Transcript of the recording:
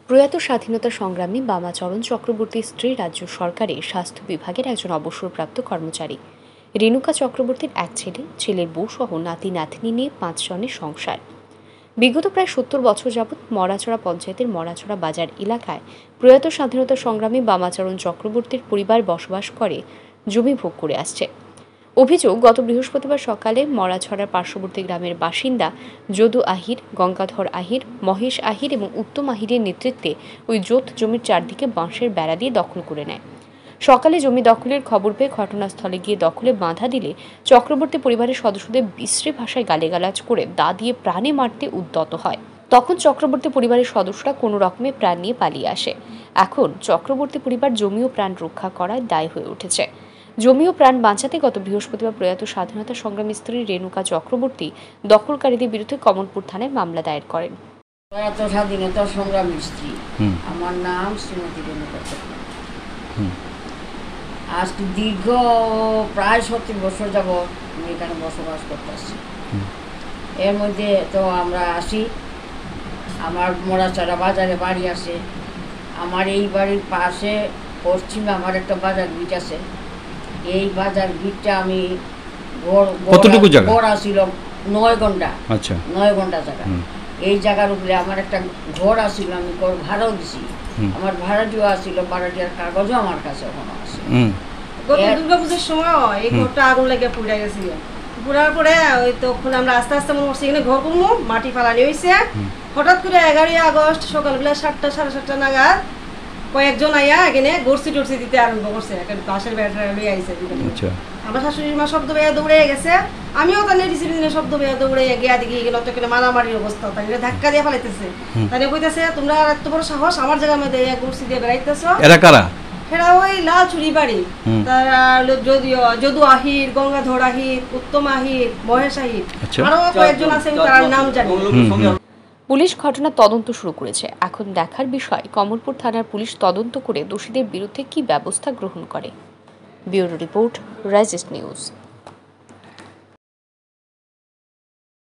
প্রয়াত স্বাধীনতা সংগ্রামী বামাচরণ চক্রবর্তীর স্ত্রী রাজ্য সরকারের স্বাস্থ্য বিভাগের একজন অবসরপ্রাপ্ত কর্মচারী। রেণুকা চক্রবর্তীর এক ছেলে, ছেলের বউ সহ নাতি নাতনি নিয়ে 5 জনের সংসার। বিগত প্রায় 70 বছর যাবৎ মরাছড়া পঞ্চায়েতের মরাছড়া বাজার এলাকায় প্রয়াত স্বাধীনতা সংগ্রামী বামাচরণ চক্রবর্তীর পরিবার বসবাস করে, জমি ভোগ করে আসছে। অভিযোগ, গত বৃহস্পতিবার সকালে মরাছড়ার পার্শ্ববর্তী গ্রামের বাসিন্দা যদু আহির, গঙ্গাধর আহির, মহেশ আহির এবং উত্তম আহিরের নেতৃত্বে ওই জোট জমির চারদিকে বাঁশের বেড়া দিয়ে দখল করে নেয়। সকালে জমি দখলের খবর পেয়ে ঘটনাস্থলে গিয়ে দখলে বাধা দিলে চক্রবর্তী পরিবারের সদস্যদের বিশ্রী ভাষায় গালিগালাজ করে দা দিয়ে প্রাণে মারতে উদ্যত হয়। তখন চক্রবর্তী পরিবারের সদস্যরা কোনো রকমে প্রাণ নিয়ে পালিয়ে আসে। এখন চক্রবর্তী পরিবার জমি ও প্রাণ রক্ষা করার দায় হয়ে উঠেছে। জমি ও প্রাণ বাঁচাতে গত বৃহস্পতিবার প্রয়াত স্বাধীনতা সংগ্রামী স্ত্রী রেণুকা চক্রবর্তী দখলকারীদের বিরুদ্ধে কমলপুর থানায় মামলা দায়ের করেন। প্রয়াত স্বাধীনতা সংগ্রামী স্ত্রী, আমার নাম শ্রীমতী রেণুকা চক্রবর্তী। আজ দীর্ঘ প্রায় 70 বছর যাব আমি এখানে বসবাস করতেছি। এর মধ্যে তো আমরা আসি, আমার মরাছড়া বাজারে বাড়ি আছে। আমার এই বাড়ির পাশে পশ্চিমে আমার একটা বাজার ভিট আছে। এই বাজার ভিটটা আমি কতটুকু জায়গা ঘর আসিল 9 ঘন্টা। আচ্ছা, 9 ঘন্টা জায়গা। এই জায়গার উপরে আমার একটা ঘর আসিল, আমি ঘর ভাড়াও দিছি। আমার ভাড়াটিও আসিল, ভাড়াটির কাগজও আমার কাছে এখনো আছে। গত দুর্গাপূজার সময় এই ঘরটা আগুন লেগে পুড়ে গেছিল। পুরার পরে ওই তখন আমরা আস্তে আস্তে মনে করছি এখানে ঘর করবো, মাটি ফালানি হয়েছে। হঠাৎ করে 11 আগস্ট সকালবেলা 7টা সাড়ে 7টা নাগাদ কয়েকজন আইয়া এখানে গড়ছি টড়ছি দিতে আরম্ভ করছে। বাঁশের বেড়া লই আইছে। আমার শাশুড়ি মা শব্দ পেয়ে দৌড়ে গেছে, আমিও তাহলে ডিসিপ্লিনের শব্দ পেয়ে দৌড়ে গিয়া দেখি গেল তো এখানে মারামারির অবস্থা। তাই ধাক্কা দিয়ে ফেলাইতেছে। তাই কইতেছে তোমরা এত বড় সাহস আমার জায়গার মধ্যে গড়ছি দিয়ে বেড়াইতেছো। এরা কারা? এরা ওই লাল চুরি বাড়ি। তারা যদু আহির, গঙ্গাধর আহির, উত্তম আহির, মহেশ আহির, আরো কয়েকজন আছে, তার নাম জানি। পুলিশ ঘটনার তদন্ত শুরু করেছে। এখন দেখার বিষয় কমলপুর থানার পুলিশ তদন্ত করে দোষীদের বিরুদ্ধে কি ব্যবস্থা গ্রহণ করে। ব্যুরো রিপোর্ট, রাইজিস্ট নিউজ।